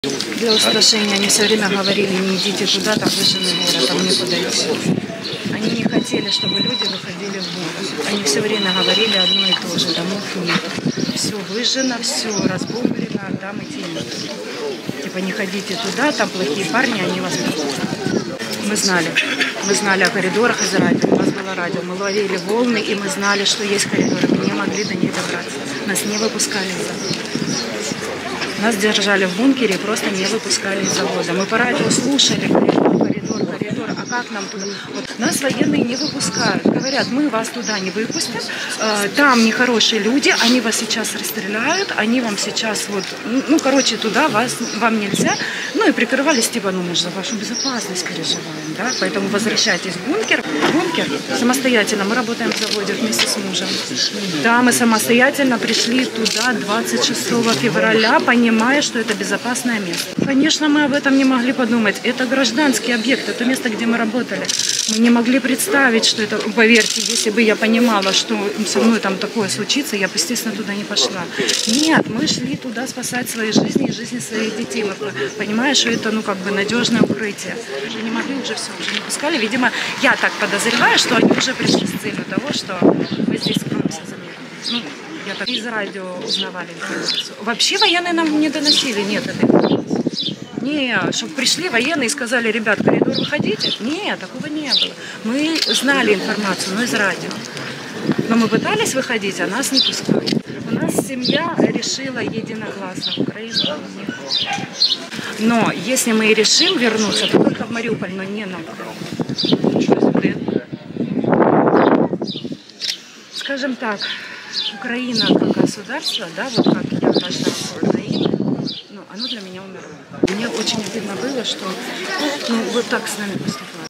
Для устрашения они все время говорили: не идите туда, там выжженный город, там некуда идти. Они не хотели, чтобы люди выходили в город. Они все время говорили одно и то же: домов нет. Все выжжено, все разбомблено, там идти нет. Типа не ходите туда, там плохие парни, они вас будут. Мы знали о коридорах из радио, у нас было радио, мы ловили волны, и мы знали, что есть коридоры, мы не могли до них добраться. Нас не выпускали из завода. Нас держали в бункере и просто не выпускали из завода. Мы по радио слушали: коридор, а как нам туда? Вот нас военные не выпускают. Говорят: мы вас туда не выпустим, там нехорошие люди, они вас сейчас расстреляют, они вам сейчас туда вам нельзя. Ну и прикрывались, типа, мы же за вашу безопасность переживаем, да, поэтому возвращайтесь в бункер. Бункер самостоятельно, мы работаем в заводе вместе с мужем. Да, мы самостоятельно пришли туда 26 февраля, понимая, что это безопасное место. Конечно, мы об этом не могли подумать. Это гражданский объект, это место, где мы работали. Мы не могли представить, что это, поверьте, если бы я понимала, что со мной там такое случится, я бы, естественно, туда не пошла. Нет, мы шли туда спасать свои жизни и жизни своих детей. Мы понимаем, что это, надежное укрытие. Уже не могли, уже не пускали. Видимо, я так подозреваю, что они уже пришли с целью того, что мы здесь скроемся за мир. Я так из радио узнавали информацию. Вообще военные нам не доносили, нет этой информации. Не, чтобы пришли военные и сказали: ребят, в коридор выходите. Нет, такого не было. Мы знали информацию, но из радио. Но мы пытались выходить, а нас не пускали. У нас семья решила единогласно в Украину не хочет. Но если мы и решим вернуться, то только в Мариуполь, но не на Украину. Скажем так, Украина как государство, да, вот как я гражданство Украины, оно для меня умерло. Мне очень обидно было, что вот так с нами поступают.